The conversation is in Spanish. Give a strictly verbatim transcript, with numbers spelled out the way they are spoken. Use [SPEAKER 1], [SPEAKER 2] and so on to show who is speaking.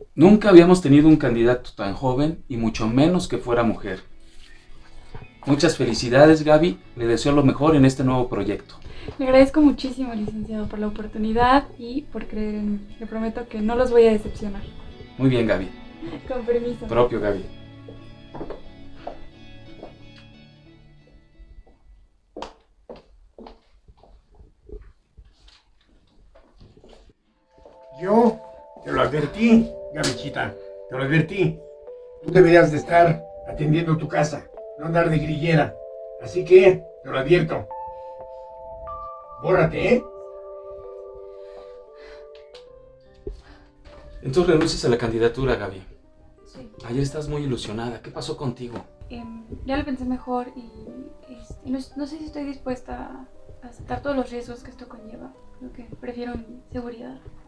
[SPEAKER 1] Nunca habíamos tenido un candidato tan joven y mucho menos que fuera mujer. Muchas felicidades, Gaby. Le deseo lo mejor en este nuevo proyecto.
[SPEAKER 2] Le agradezco muchísimo, licenciado, por la oportunidad y por creer en mí. Le prometo que no los voy a decepcionar.
[SPEAKER 1] Muy bien, Gaby.
[SPEAKER 2] Con permiso.
[SPEAKER 1] Propio, Gaby.
[SPEAKER 3] Yo te lo advertí, Gabichita, te lo advertí. Tú deberías de estar atendiendo tu casa, no andar de grillera. Así que te lo advierto. Bórrate, ¿eh?
[SPEAKER 1] Entonces renuncias a la candidatura, Gaby.
[SPEAKER 2] Sí.
[SPEAKER 1] Ayer estás muy ilusionada. ¿Qué pasó contigo?
[SPEAKER 2] Eh, ya lo pensé mejor y, y no, no sé si estoy dispuesta a aceptar todos los riesgos que esto conlleva. Creo que prefiero mi seguridad.